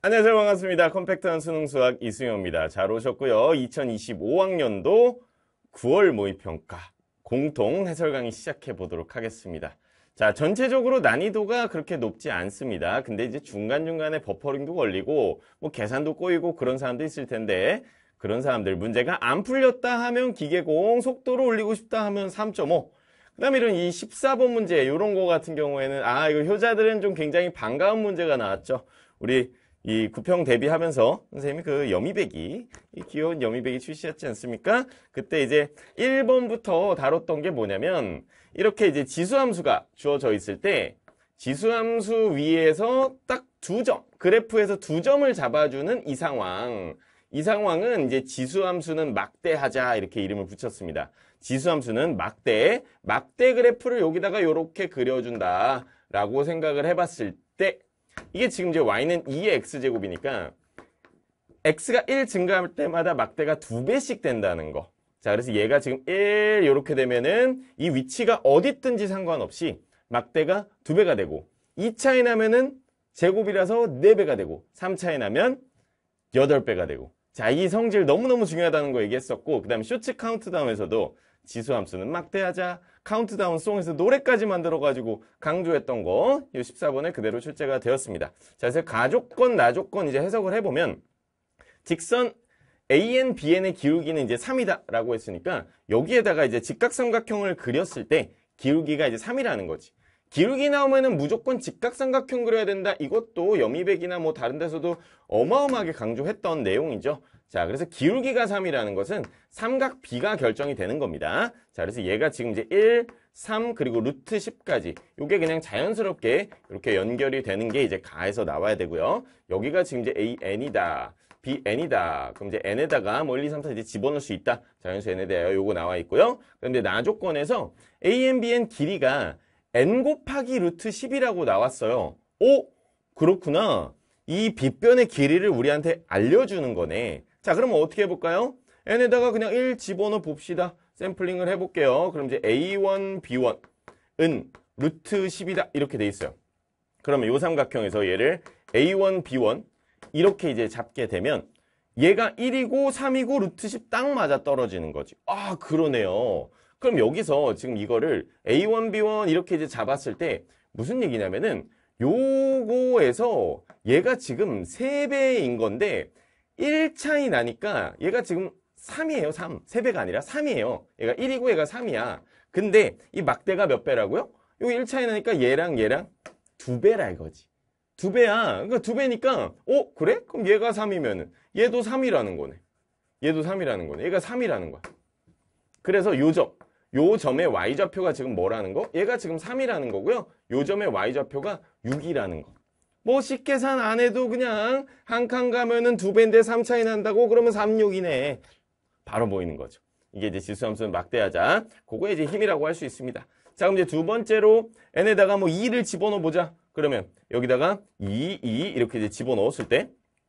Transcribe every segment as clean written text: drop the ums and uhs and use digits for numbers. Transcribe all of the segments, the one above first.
안녕하세요. 반갑습니다. 컴팩트한 수능 수학 이승효입니다. 잘 오셨고요. 2025학년도 9월 모의평가 공통 해설 강의 시작해 보도록 하겠습니다. 자, 전체적으로 난이도가 그렇게 높지 않습니다. 근데 이제 중간중간에 버퍼링도 걸리고 뭐 계산도 꼬이고 그런 사람도 있을 텐데 그런 사람들 문제가 안 풀렸다 하면 기계공, 속도를 올리고 싶다 하면 3.5. 그 다음에 이런 이 14번 문제 이런 거 같은 경우에는 이거 효자들은 좀 굉장히 반가운 문제가 나왔죠. 우리 이 구평 대비하면서 선생님이 그 여미배기, 이 귀여운 여미배기 출시했지 않습니까? 그때 이제 1번부터 다뤘던 게 뭐냐면 이렇게 이제 지수함수가 주어져 있을 때 지수함수 위에서 딱 2점, 그래프에서 2점을 잡아주는 이 상황. 이 상황은 이제 지수함수는 막대하자 이렇게 이름을 붙였습니다. 지수함수는 막대 그래프를 여기다가 이렇게 그려준다 라고 생각을 해봤을 때 이게 지금 이제 y는 2의 x제곱이니까 x가 1 증가할 때마다 막대가 2배씩 된다는 거. 자, 그래서 얘가 지금 1 이렇게 되면은 이 위치가 어디 있든지 상관없이 막대가 2배가 되고 2 차이 나면은 제곱이라서 4배가 되고 3 차이 나면 8배가 되고. 자, 이 성질 너무너무 중요하다는 거 얘기했었고 그 다음에 쇼츠 카운트다운에서도 지수함수는 막대하자 카운트다운 송에서 노래까지 만들어가지고 강조했던 거, 이 14번에 그대로 출제가 되었습니다. 자, 그래서 가조건, 나조건 이제 해석을 해보면, 직선 AN, BN의 기울기는 이제 3이다 라고 했으니까, 여기에다가 이제 직각삼각형을 그렸을 때, 기울기가 이제 3이라는 거지. 기울기 나오면은 무조건 직각삼각형 그려야 된다. 이것도 여미백이나 뭐 다른 데서도 어마어마하게 강조했던 내용이죠. 자, 그래서 기울기가 3이라는 것은 삼각 B가 결정이 되는 겁니다. 자, 그래서 얘가 지금 이제 1, 3, 그리고 루트 10까지. 요게 그냥 자연스럽게 이렇게 연결이 되는 게 이제 가에서 나와야 되고요. 여기가 지금 이제 AN이다. BN이다. 그럼 이제 N에다가 뭐 1, 2, 3, 4 이제 집어넣을 수 있다. 자연수 N에 대하여 요거 나와 있고요. 그런데 나조건에서 AN, BN 길이가 N 곱하기 루트 10이라고 나왔어요. 오, 그렇구나. 이 빗변의 길이를 우리한테 알려주는 거네. 자, 그러면 어떻게 해볼까요? n에다가 그냥 1 집어넣어 봅시다. 샘플링을 해볼게요. 그럼 이제 a1, b1은 루트 10이다. 이렇게 돼 있어요. 그러면 이 삼각형에서 얘를 a1, b1 이렇게 이제 잡게 되면 얘가 1이고 3이고 루트 10 딱 맞아 떨어지는 거지. 아, 그러네요. 그럼 여기서 지금 이거를 a1, b1 이렇게 이제 잡았을 때 무슨 얘기냐면은 요거에서 얘가 지금 3배인 건데 1 차이 나니까 얘가 지금 3이에요. 3. 3배가 아니라 3이에요. 얘가 1이고 얘가 3이야. 근데 이 막대가 몇 배라고요? 여기 1 차이 나니까 얘랑 2배라 이거지. 2배야. 그러니까 2배니까 그래? 그럼 얘가 3이면은 얘도 3이라는 거네. 얘도 3이라는 거네. 얘가 3이라는 거야. 그래서 요 점의 y좌표가 지금 뭐라는 거? 얘가 지금 3이라는 거고요. 요 점의 y좌표가 6이라는 거. 뭐 식계산 안 해도 그냥 한 칸 가면은 2배인데 3 차이 난다고 그러면 3, 6이네. 바로 보이는 거죠. 이게 이제 지수함수는 막대하자. 그거에 이제 힘이라고 할 수 있습니다. 자, 그럼 이제 두 번째로 n에다가 뭐 2를 집어넣어 보자. 그러면 여기다가 2 이렇게 이제 집어넣었을 때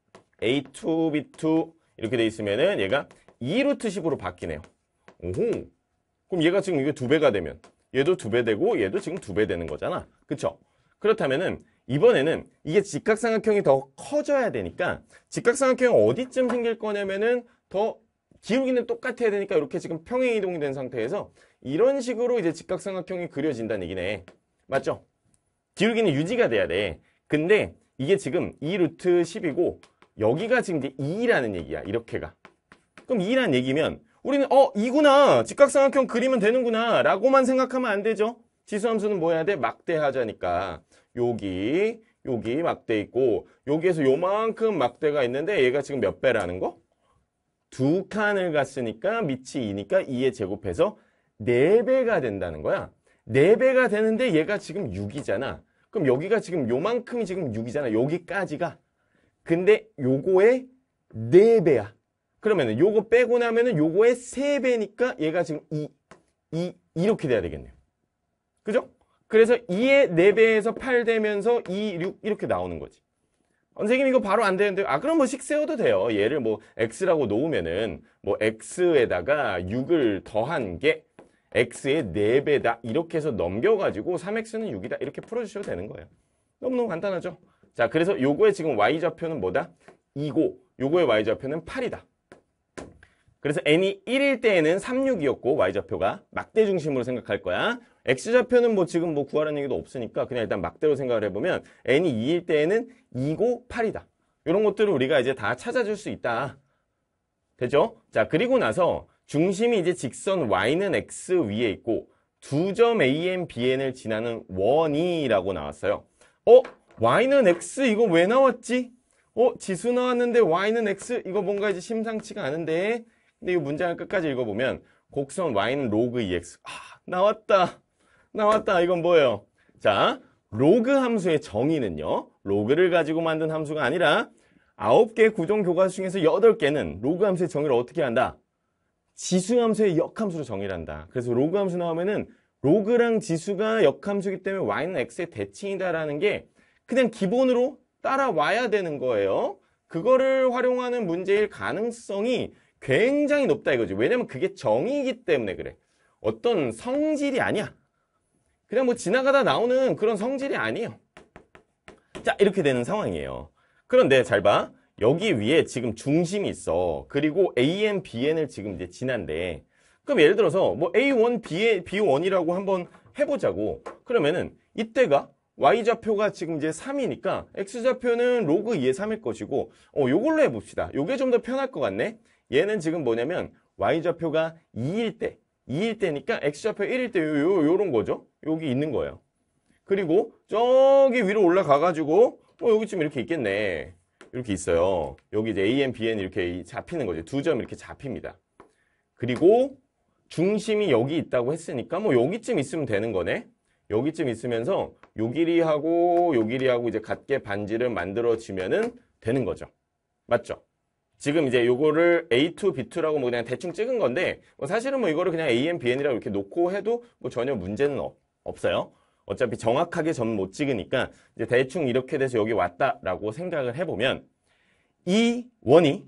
a2, b2 이렇게 돼 있으면은 얘가 2루트 10으로 바뀌네요. 오호. 그럼 얘가 지금 이게 2배가 되면 얘도 2배 되고 얘도 지금 2배 되는 거잖아. 그쵸? 그렇다면은 이번에는 이게 직각삼각형이 더 커져야 되니까 직각삼각형이 어디쯤 생길 거냐면은 더 기울기는 똑같아야 되니까 이렇게 지금 평행이동이 된 상태에서 이런 식으로 이제 직각삼각형이 그려진다는 얘기네. 맞죠? 기울기는 유지가 돼야 돼. 근데 이게 지금 2루트 10이고 여기가 지금 이제 2라는 얘기야. 이렇게가. 그럼 2라는 얘기면 우리는 이구나. 직각삼각형 그리면 되는구나. 라고만 생각하면 안 되죠. 지수함수는 뭐 해야 돼? 막대하자니까. 여기 막대 있고 여기에서 요만큼 막대가 있는데 얘가 지금 몇 배라는 거? 2칸을 갔으니까 밑이 2니까 2에 제곱해서 4배가 된다는 거야. 4배가 되는데 얘가 지금 6이잖아. 그럼 여기가 지금 요만큼이 지금 6이잖아. 여기까지가. 근데 요거의 4배야. 그러면은 요거 빼고 나면은 요거의 3배니까 얘가 지금 2 이렇게 돼야 되겠네요. 그죠? 그래서 2의 4배에서 8 되면서 2, 6 이렇게 나오는 거지. 선생님 이거 바로 안 되는데 그럼 뭐 식 세워도 돼요. 얘를 뭐 x라고 놓으면은 뭐 x에다가 6을 더한 게 x의 4배다 이렇게 해서 넘겨가지고 3x는 6이다 이렇게 풀어주셔도 되는 거예요. 너무너무 간단하죠. 자, 그래서 요거의 지금 y좌표는 뭐다? 2고 요거의 y좌표는 8이다. 그래서 n이 1일 때에는 36이었고 y좌표가 막대 중심으로 생각할 거야. x좌표는 뭐 지금 뭐 구하라는 얘기도 없으니까 그냥 일단 막대로 생각을 해보면 n이 2일 때에는 2고 8이다. 이런 것들을 우리가 이제 다 찾아줄 수 있다. 되죠? 자, 그리고 나서 중심이 이제 직선 y는 x 위에 있고 두 점 AN, BN을 지나는 원이라고 나왔어요. y는 x 이거 왜 나왔지? 지수 나왔는데 y는 x 이거 뭔가 이제 심상치가 않은데. 근데 이 문장을 끝까지 읽어보면 곡선 y는 로그 2x. 나왔다. 이건 뭐예요? 자, 로그 함수의 정의는요. 로그를 가지고 만든 함수가 아니라 9개 구종 교과서 중에서 8개는 로그 함수의 정의를 어떻게 한다? 지수 함수의 역함수로 정의를 한다. 그래서 로그 함수 나오면은 로그랑 지수가 역함수이기 때문에 y는 x의 대칭이다라는 게 그냥 기본으로 따라와야 되는 거예요. 그거를 활용하는 문제일 가능성이 굉장히 높다 이거죠. 왜냐면 그게 정의이기 때문에 그래. 어떤 성질이 아니야. 그냥 뭐 지나가다 나오는 그런 성질이 아니에요. 자, 이렇게 되는 상황이에요. 그런데 잘 봐. 여기 위에 지금 중심이 있어. 그리고 AN, BN을 지금 이제 지난데. 그럼 예를 들어서 뭐 A1, B1이라고 한번 해보자고. 그러면은 이때가 Y좌표가 지금 이제 3이니까 X좌표는 로그 2의 3일 것이고 요걸로 해봅시다. 요게 좀 더 편할 것 같네. 얘는 지금 뭐냐면 Y좌표가 2일 때니까 X좌표 1일 때 요런 거죠. 여기 있는 거예요. 그리고 저기 위로 올라가가지고 여기쯤 이렇게 있겠네. 이렇게 있어요. 여기 이제 AN, BN 이렇게 잡히는 거죠. 두 점 이렇게 잡힙니다. 그리고 중심이 여기 있다고 했으니까 뭐 여기쯤 있으면 되는 거네. 여기쯤 있으면서 요 길이하고 요 길이하고 이제 같게 반지를 만들어지면은 되는 거죠. 맞죠? 지금 이제 요거를 A2, B2라고 뭐 그냥 대충 찍은 건데 뭐 사실은 뭐 이거를 그냥 AN, BN이라고 이렇게 놓고 해도 뭐 전혀 문제는 없어요. 어차피 정확하게 점 못 찍으니까 이제 대충 이렇게 돼서 여기 왔다라고 생각을 해보면 이 원이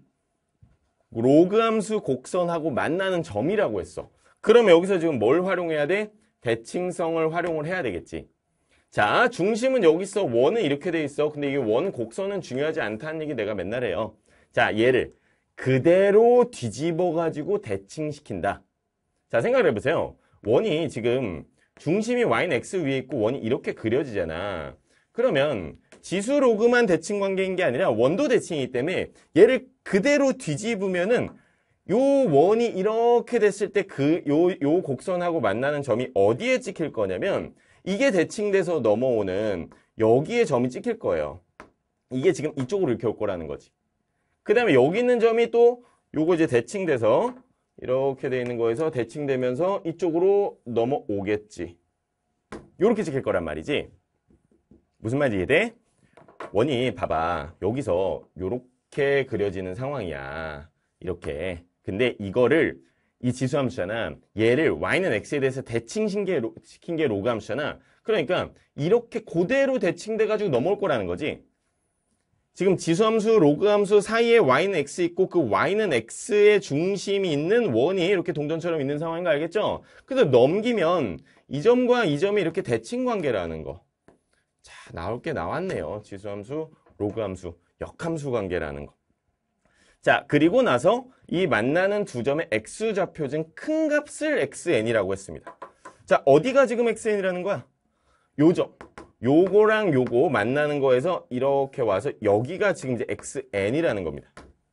로그 함수 곡선하고 만나는 점이라고 했어. 그러면 여기서 지금 뭘 활용해야 돼? 대칭성을 활용을 해야 되겠지. 자, 중심은 여기 있어. 원은 이렇게 돼 있어. 근데 이게 원 곡선은 중요하지 않다는 얘기 내가 맨날 해요. 자, 얘를 그대로 뒤집어가지고 대칭시킨다. 자, 생각을 해보세요. 원이 지금 중심이 y는 x 위에 있고 원이 이렇게 그려지잖아. 그러면 지수 로그만 대칭 관계인 게 아니라 원도 대칭이기 때문에 얘를 그대로 뒤집으면은 요 원이 이렇게 됐을 때 요 곡선하고 만나는 점이 어디에 찍힐 거냐면 이게 대칭돼서 넘어오는 여기에 점이 찍힐 거예요. 이게 지금 이쪽으로 이렇게 올 거라는 거지. 그 다음에 여기 있는 점이 또 요거 이제 대칭돼서 이렇게 돼 있는 거에서 대칭되면서 이쪽으로 넘어오겠지. 요렇게 찍힐 거란 말이지. 무슨 말인지 이해돼? 원이 봐봐. 여기서 요렇게 그려지는 상황이야. 이렇게. 근데 이거를 이 지수함수잖아. 얘를 y는 x에 대해서 대칭시킨 게 로그 함수잖아. 그러니까 이렇게 그대로 대칭돼가지고 넘어올 거라는 거지. 지금 지수함수, 로그함수 사이에 y는 x 있고 그 y는 x의 중심이 있는 원이 이렇게 동전처럼 있는 상황인 거 알겠죠? 그래서 넘기면 이 점과 이 점이 이렇게 대칭 관계라는 거. 자, 나올 게 나왔네요. 지수함수, 로그함수, 역함수 관계라는 거. 자, 그리고 나서 이 만나는 두 점의 x좌표 중 큰 값을 xn이라고 했습니다. 자, 어디가 지금 xn이라는 거야? 요 점. 요거랑 요거 만나는 거에서 이렇게 와서 여기가 지금 이제 xn이라는 겁니다.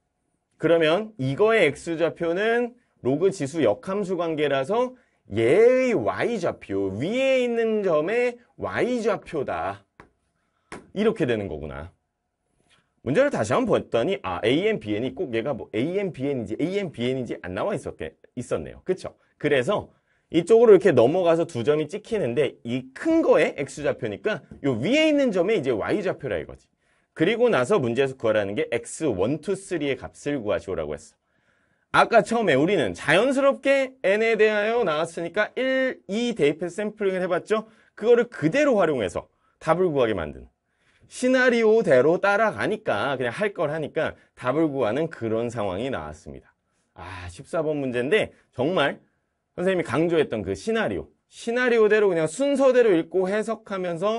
그러면 이거의 x좌표는 로그 지수 역함수 관계라서 얘의 y좌표, 위에 있는 점의 y좌표다. 이렇게 되는 거구나. 문제를 다시 한번 봤더니 AN, BN이 꼭 얘가 뭐 AN, BN인지 안 나와 있었네요. 그쵸? 그래서 이쪽으로 이렇게 넘어가서 두 점이 찍히는데 이 큰 거에 x좌표니까 요 위에 있는 점에 이제 y좌표라 이거지. 그리고 나서 문제에서 구하라는 게 x1, 2, 3의 값을 구하시오라고 했어. 아까 처음에 우리는 자연스럽게 n에 대하여 나왔으니까 1, 2 대입해서 샘플링을 해봤죠? 그거를 그대로 활용해서 답을 구하게 만드는. 시나리오대로 따라가니까 그냥 할 걸 하니까 답을 구하는 그런 상황이 나왔습니다. 14번 문제인데 정말 선생님이 강조했던 그 시나리오대로 그냥 순서대로 읽고 해석하면서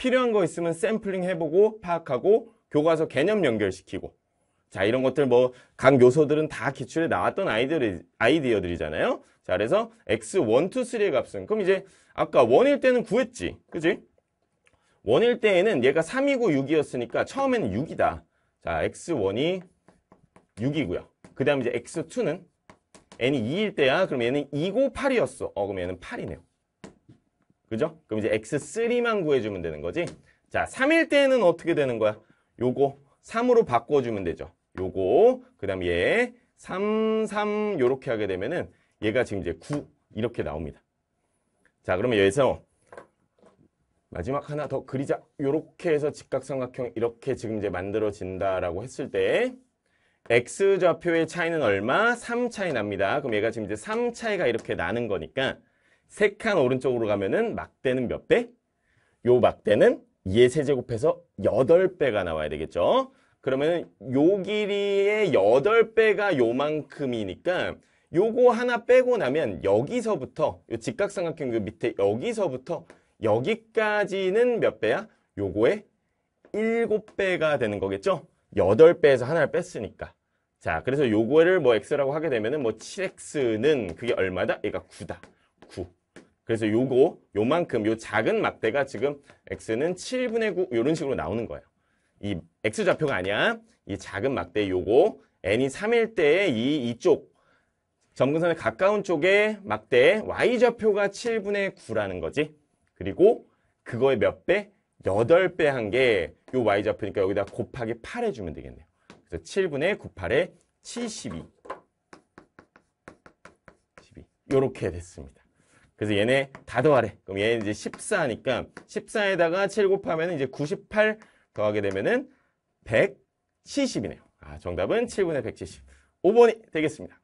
필요한 거 있으면 샘플링 해보고 파악하고 교과서 개념 연결시키고 자 이런 것들 뭐 각 요소들은 다 기출에 나왔던 아이디어들이잖아요. 자 그래서 x1, 2, 3의 값은 그럼 이제 아까 1일 때는 구했지. 그지? 1일 때에는 얘가 3이고 6이었으니까 처음에는 6이다. 자 x1이 6이고요. 그 다음에 이제 x2는 n이 2일 때야. 그럼 얘는 2고 8이었어. 그럼 얘는 8이네요. 그죠? 그럼 이제 x3만 구해주면 되는 거지. 자 3일 때는 어떻게 되는 거야? 요거 3으로 바꿔주면 되죠. 요거 그 다음에 얘 3, 3 요렇게 하게 되면은 얘가 지금 이제 9 이렇게 나옵니다. 자 그러면 여기서 마지막 하나 더 그리자. 요렇게 해서 직각삼각형 이렇게 지금 이제 만들어진다라고 했을 때 x좌표의 차이는 얼마? 3 차이 납니다. 그럼 얘가 지금 이제 3 차이가 이렇게 나는 거니까 3칸 오른쪽으로 가면은 막대는 몇 배? 요 막대는 2의 세제곱해서 8배가 나와야 되겠죠. 그러면 요 길이의 8배가 요만큼이니까 요거 하나 빼고 나면 여기서부터 요 직각삼각형 그 밑에 여기서부터 여기까지는 몇 배야? 요거의 7배가 되는 거겠죠? 8배에서 하나를 뺐으니까. 자, 그래서 요거를 뭐 x라고 하게 되면은 뭐 7x는 그게 얼마다? 얘가 9다. 9. 그래서 요만큼 요 작은 막대가 지금 x는 7분의 9 요런 식으로 나오는 거예요. 이 x좌표가 아니야. 이 작은 막대 요거 n이 3일 때에 이쪽 점근선에 가까운 쪽에 막대 y좌표가 7분의 9라는 거지. 그리고 그거의 몇 배? 8배 한 게 요 y좌표니까 여기다 곱하기 8 해주면 되겠네요. 그래서 7분의 98에 72. 요렇게 됐습니다. 그래서 얘네 다 더하래. 그럼 얘는 이제 14니까 14에다가 7 곱하면 이제 98 더하게 되면은 170이네요. 정답은 7분의 170. 5번이 되겠습니다.